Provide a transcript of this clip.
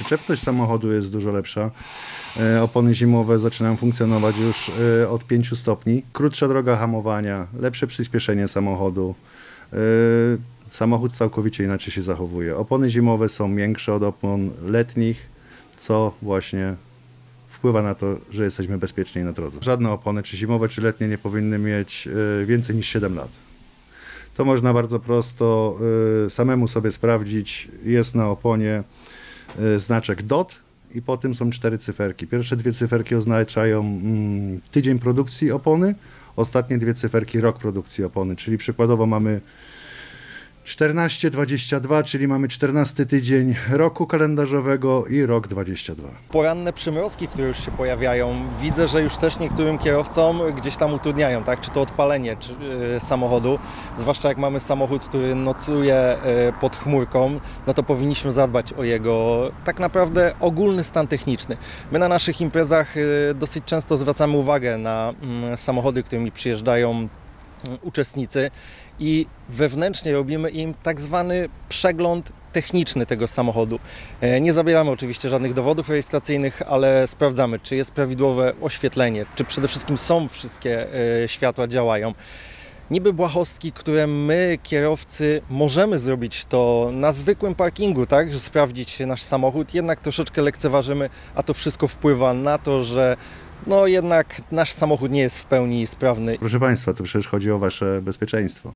przyczepność samochodu jest dużo lepsza. Opony zimowe zaczynają funkcjonować już od 5 stopni. Krótsza droga hamowania, lepsze przyspieszenie samochodu. Samochód całkowicie inaczej się zachowuje. Opony zimowe są miększe od opon letnich, co właśnie wpływa na to, że jesteśmy bezpieczniej na drodze. Żadne opony, czy zimowe, czy letnie, nie powinny mieć więcej niż 7 lat. To można bardzo prosto samemu sobie sprawdzić. Jest na oponie znaczek DOT i po tym są 4 cyferki. Pierwsze 2 cyferki oznaczają tydzień produkcji opony, ostatnie 2 cyferki rok produkcji opony, czyli przykładowo mamy 14-22, czyli mamy 14 tydzień roku kalendarzowego i rok 22. Poranne przymrozki, które już się pojawiają, widzę, że już też niektórym kierowcom gdzieś tam utrudniają, tak? Czy to odpalenie samochodu, zwłaszcza jak mamy samochód, który nocuje pod chmurką, no to powinniśmy zadbać o jego tak naprawdę ogólny stan techniczny. My na naszych imprezach dosyć często zwracamy uwagę na samochody, którymi przyjeżdżają uczestnicy i wewnętrznie robimy im tak zwany przegląd techniczny tego samochodu. Nie zabieramy oczywiście żadnych dowodów rejestracyjnych, ale sprawdzamy, czy jest prawidłowe oświetlenie, czy przede wszystkim są wszystkie światła działają. Niby błahostki, które my, kierowcy, możemy zrobić to na zwykłym parkingu, tak, że sprawdzić nasz samochód, jednak troszeczkę lekceważymy, a to wszystko wpływa na to, że no jednak nasz samochód nie jest w pełni sprawny. Proszę Państwa, to przecież chodzi o Wasze bezpieczeństwo.